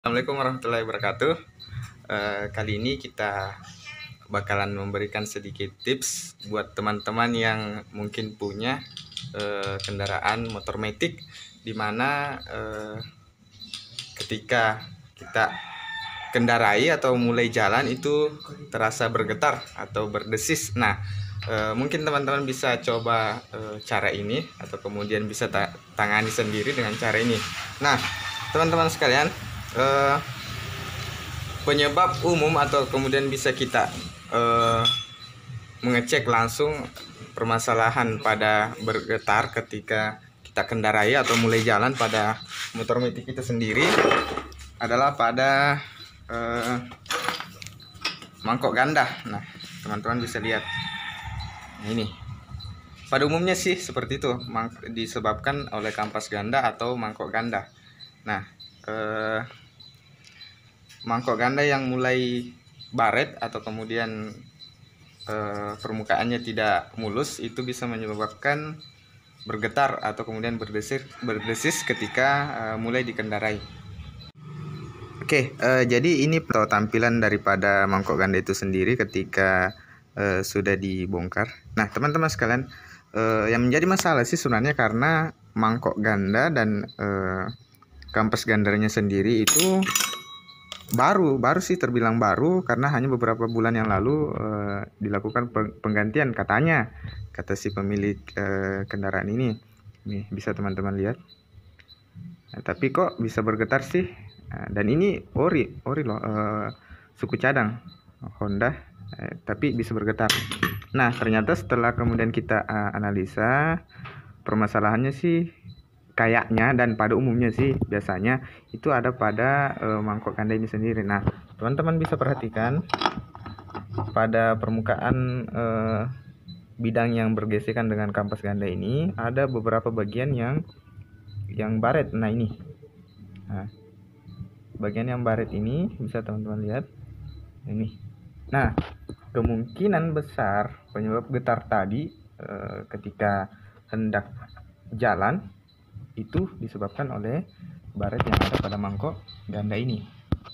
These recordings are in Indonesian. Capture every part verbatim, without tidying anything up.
Assalamualaikum warahmatullahi wabarakatuh. Eh, kali ini kita bakalan memberikan sedikit tips buat teman-teman yang mungkin punya eh, kendaraan motor matic, dimana eh, ketika kita kendarai atau mulai jalan itu terasa bergetar atau berdesis. Nah, eh, mungkin teman-teman bisa coba eh, cara ini, atau kemudian bisa ta tangani sendiri dengan cara ini. Nah, teman-teman sekalian, eh, penyebab umum atau kemudian bisa kita eh, mengecek langsung permasalahan pada bergetar ketika kita kendarai atau mulai jalan pada motor matic kita sendiri adalah pada eh, mangkok ganda. Nah, teman-teman bisa lihat, nah, ini pada umumnya sih seperti itu, disebabkan oleh kampas ganda atau mangkok ganda. Nah, eh, mangkok ganda yang mulai baret atau kemudian eh, permukaannya tidak mulus itu bisa menyebabkan bergetar atau kemudian berdesis berdesis ketika eh, mulai dikendarai. Oke, eh, jadi ini tampilan daripada mangkok ganda itu sendiri ketika eh, sudah dibongkar. Nah, teman-teman sekalian, eh, yang menjadi masalah sih sebenarnya karena mangkok ganda dan eh, kampas gandanya sendiri itu baru baru sih terbilang baru, karena hanya beberapa bulan yang lalu eh, dilakukan penggantian katanya, kata si pemilik eh, kendaraan ini. Nih bisa teman-teman lihat. Nah, tapi kok bisa bergetar sih? Nah, dan ini ori ori loh, eh, suku cadang Honda, eh, tapi bisa bergetar. Nah, ternyata setelah kemudian kita uh, analisa, permasalahannya sih kayaknya dan pada umumnya sih biasanya itu ada pada uh, mangkok ganda ini sendiri. Nah, teman-teman bisa perhatikan pada permukaan uh, bidang yang bergesekan dengan kampas ganda ini ada beberapa bagian yang yang baret. Nah, ini, nah, bagian yang baret ini bisa teman-teman lihat ini. Nah, kemungkinan besar penyebab getar tadi uh, ketika hendak jalan itu disebabkan oleh baret yang ada pada mangkok ganda ini.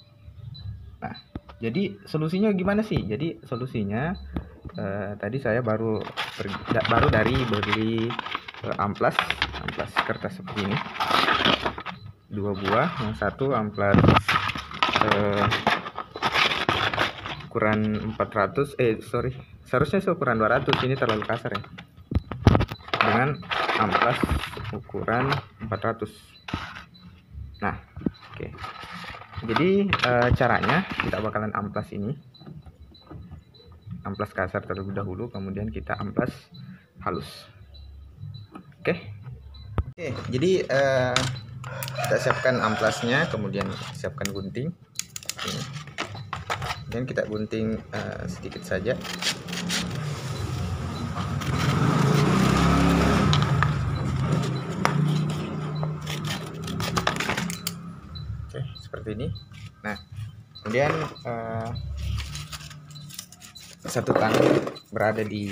Nah, jadi solusinya gimana sih? Jadi solusinya eh, tadi saya baru da, baru dari beli eh, amplas amplas kertas seperti ini, dua buah. Yang satu amplas eh, ukuran empat ratus, eh sorry seharusnya ukuran dua ratus, ini terlalu kasar ya, dengan amplas ukuran empat ratus. Nah, oke. Okay. Jadi e, caranya kita bakalan amplas ini, amplas kasar terlebih dahulu, kemudian kita amplas halus. Oke. Okay. Oke, okay, jadi e, kita siapkan amplasnya, kemudian siapkan gunting. Ini. Dan kita gunting e, sedikit saja. Seperti ini. Nah, kemudian uh, satu tangan berada di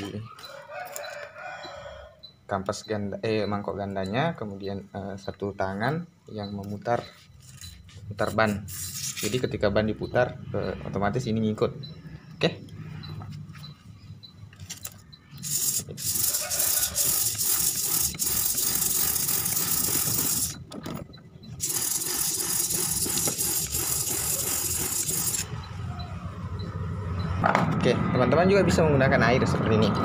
kampas ganda, eh mangkok gandanya, kemudian uh, satu tangan yang memutar putar ban. Jadi ketika ban diputar, uh, otomatis ini ngikut. Oke. Okay? Oke, teman-teman juga bisa menggunakan air seperti ini.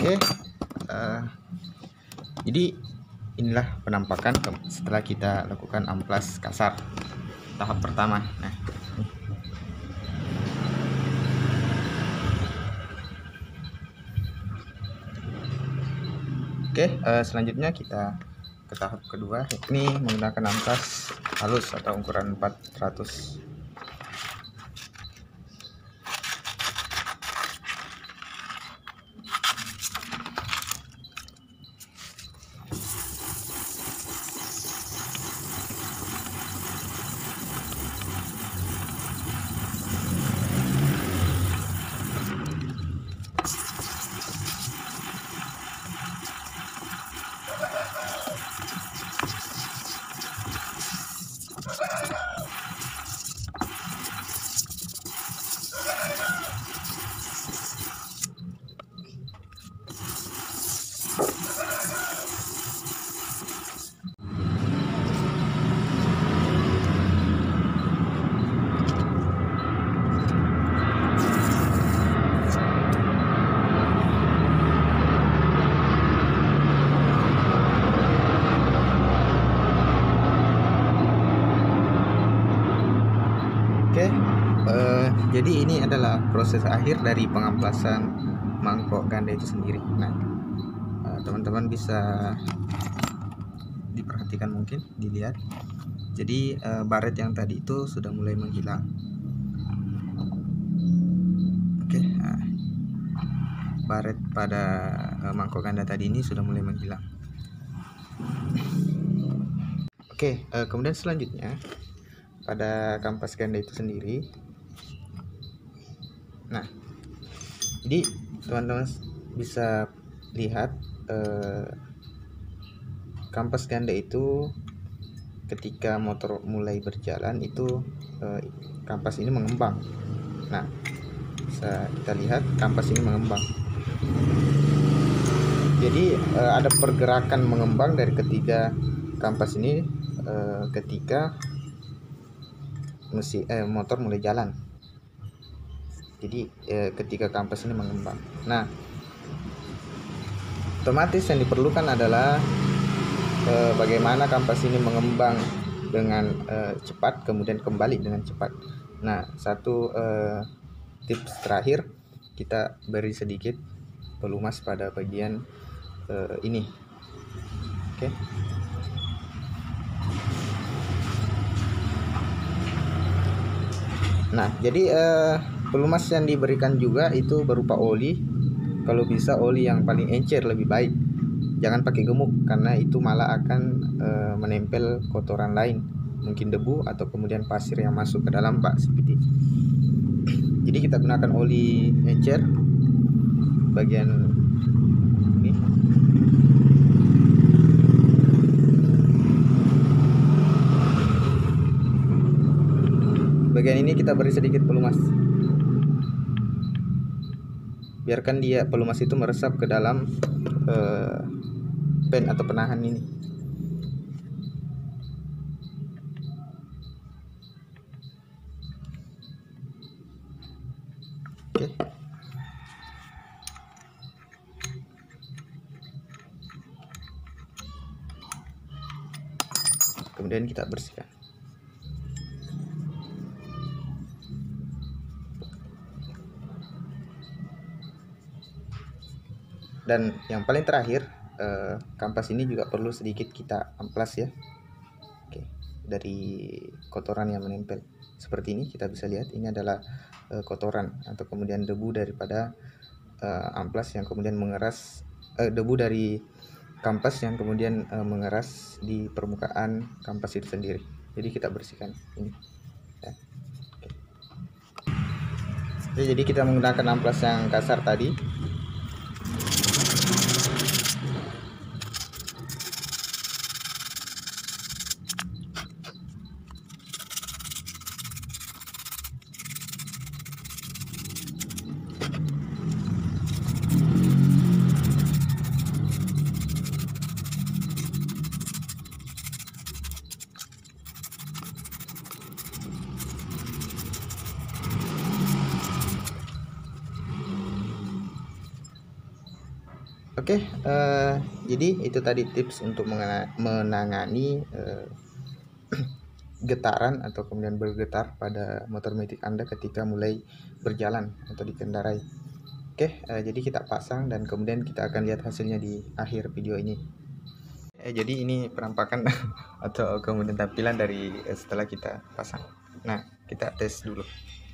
Oke, uh, jadi inilah penampakan setelah kita lakukan amplas kasar tahap pertama. Nah, oke, uh, selanjutnya kita ke tahap kedua, yakni menggunakan amplas halus atau ukuran empat ratus. Oke, uh, jadi ini adalah proses akhir dari pengamplasan mangkok ganda itu sendiri. Nah, teman-teman uh, bisa diperhatikan, mungkin dilihat. Jadi uh, baret yang tadi itu sudah mulai menghilang. Oke, nah, baret pada uh, mangkok ganda tadi ini sudah mulai menghilang. Oke, uh, kemudian selanjutnya pada kampas ganda itu sendiri. Nah, jadi teman-teman bisa lihat eh, kampas ganda itu ketika motor mulai berjalan itu eh, kampas ini mengembang. Nah, bisa kita lihat kampas ini mengembang. Jadi eh, ada pergerakan mengembang dari ketiga kampas ini eh, ketika mesin eh, motor mulai jalan. Jadi eh, ketika kampas ini mengembang. Nah, otomatis yang diperlukan adalah eh, bagaimana kampas ini mengembang dengan eh, cepat, kemudian kembali dengan cepat. Nah, satu eh, tips terakhir, kita beri sedikit pelumas pada bagian eh, ini. Oke. Nah, jadi eh, pelumas yang diberikan juga itu berupa oli. Kalau bisa oli yang paling encer lebih baik. Jangan pakai gemuk, karena itu malah akan eh, menempel kotoran lain, mungkin debu atau kemudian pasir yang masuk ke dalam bak seperti. Jadi kita gunakan oli encer bagian ini. Bagian ini kita beri sedikit pelumas. Biarkan dia pelumas itu meresap ke dalam eh, pen atau penahan ini. Oke. Kemudian kita bersihkan. Dan yang paling terakhir, eh, kampas ini juga perlu sedikit kita amplas ya. Oke, dari kotoran yang menempel seperti ini, kita bisa lihat ini adalah eh, kotoran atau kemudian debu daripada eh, amplas yang kemudian mengeras, eh, debu dari kampas yang kemudian eh, mengeras di permukaan kampas itu sendiri. Jadi kita bersihkan ini ya. Oke. Oke, jadi kita menggunakan amplas yang kasar tadi. Oke, uh, jadi itu tadi tips untuk menangani uh, getaran atau kemudian bergetar pada motor metik Anda ketika mulai berjalan atau dikendarai. Oke, uh, jadi kita pasang dan kemudian kita akan lihat hasilnya di akhir video ini. Eh, jadi ini penampakan atau kemudian tampilan dari uh, setelah kita pasang. Nah, kita tes dulu.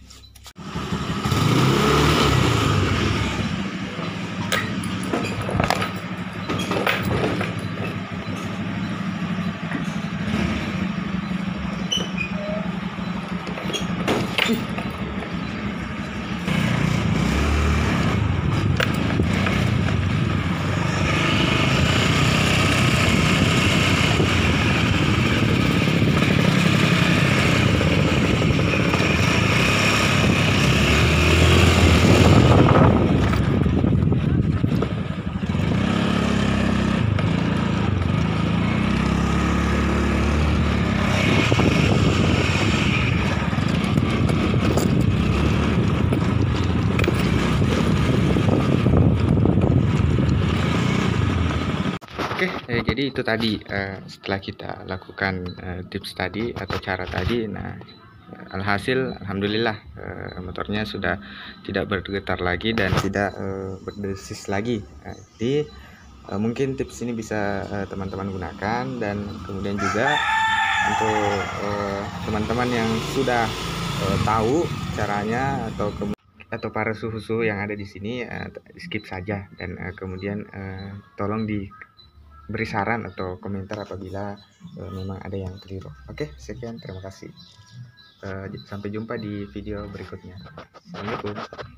Oke, eh, jadi itu tadi eh, setelah kita lakukan eh, tips tadi atau cara tadi, nah alhasil alhamdulillah eh, motornya sudah tidak bergetar lagi dan tidak eh, berdesis lagi. Nah, jadi eh, mungkin tips ini bisa teman-teman eh, gunakan, dan kemudian juga untuk teman-teman eh, yang sudah eh, tahu caranya atau ke atau para suhu-suhu yang ada di sini, eh, skip saja dan eh, kemudian eh, tolong di beri saran atau komentar apabila uh, memang ada yang keliru. Oke, sekian, terima kasih. Uh, sampai jumpa di video berikutnya. Assalamualaikum.